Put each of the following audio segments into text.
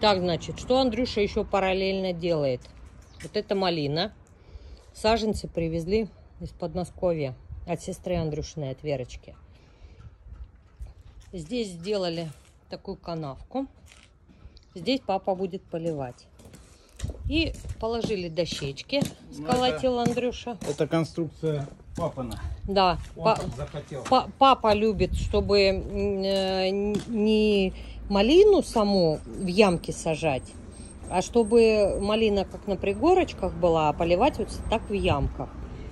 Так, значит, что Андрюша еще параллельно делает? Вот это малина. Саженцы привезли из Подмосковья от сестры Андрюшиной, от Верочки. Здесь сделали такую канавку. Здесь папа будет поливать. И положили дощечки, сколотил Андрюша. Это конструкция папина. Да, захотел. Папа любит, чтобы не малину саму в ямке сажать, а чтобы малина как на пригорочках была, а поливать вот так в ямках.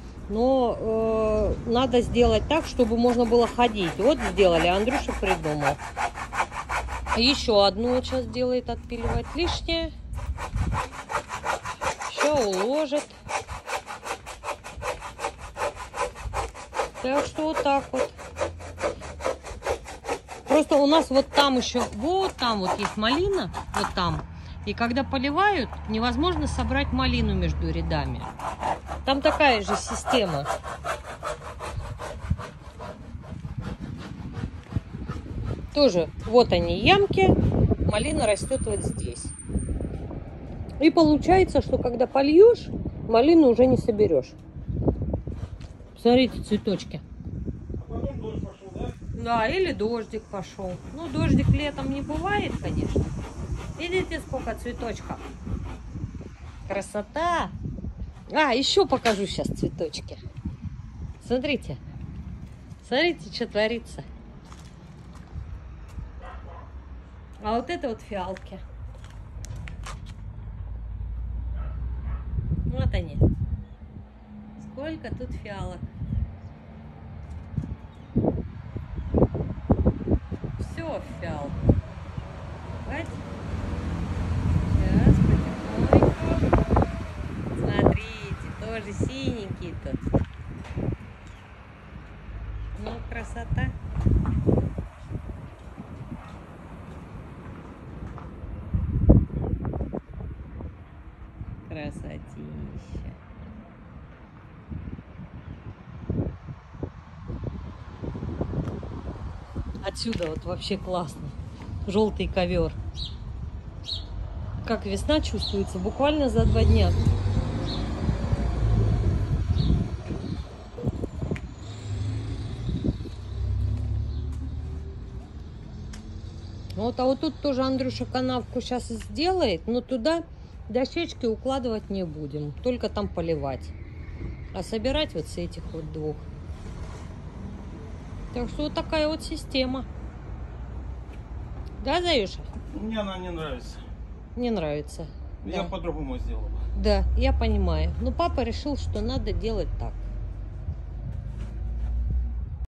Но надо сделать так, чтобы можно было ходить. Вот сделали, Андрюша придумал. Еще одну вот сейчас делает, отпиливать лишнее. Все уложит. Так что вот так вот. Просто у нас вот там еще, вот там вот есть малина, вот там. И когда поливают, невозможно собрать малину между рядами. Там такая же система. Тоже вот они ямки, малина растет вот здесь. И получается, что когда польешь, малину уже не соберешь. Смотрите, цветочки. А потом дождь пошел, да? Да, или дождик пошел. Ну, дождик летом не бывает, конечно. Видите, сколько цветочков? Красота! А, еще покажу сейчас цветочки. Смотрите. Смотрите, что творится. А вот это вот фиалки. Вот они. Сколько тут фиалок. Все в фиалку. Вот. Сейчас потихоньку. Смотрите, тоже синенький тут. Ну, красота. Красотища. Отсюда вот вообще классно. Желтый ковер. Как весна чувствуется буквально за 2 дня. Вот, а вот тут тоже Андрюша канавку сейчас сделает, но туда дощечки укладывать не будем, только там поливать. А собирать вот с этих вот 2. Так что вот такая вот система. Да, Заюша? Мне она не нравится. Не нравится. Я Да. по-другому сделал. Да, я понимаю. Но папа решил, что надо делать так.